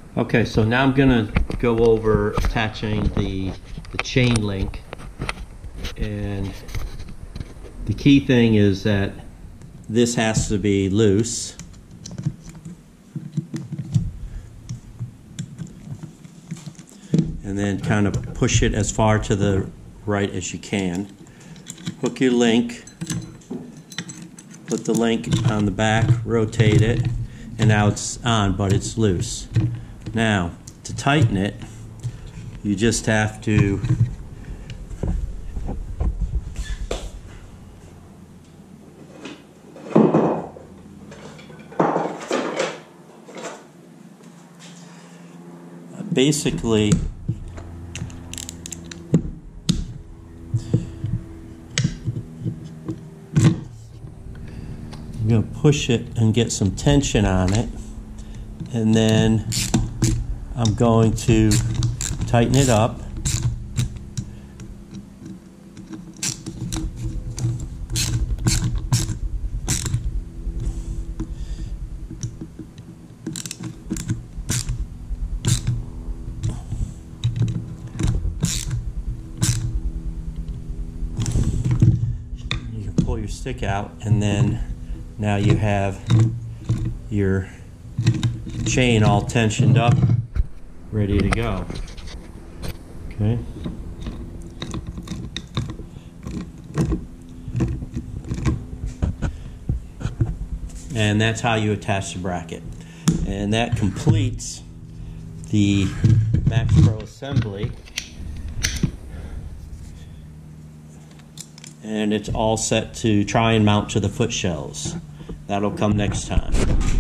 Okay, so now I'm gonna go over attaching the chain link, and the key thing is that this has to be loose. And then kind of push it as far to the right as you can. Hook your link, put the link on the back, rotate it, and now it's on, but it's loose. Now, to tighten it, you just have to basically I'm going to push it and get some tension on it, and then I'm going to tighten it up. You can pull your stick out, and then now you have your chain all tensioned up, ready to go. Okay. And that's how you attach the bracket. And that completes the MaxxPro assembly. And it's all set to try and mount to the foot shelves. That'll come next time.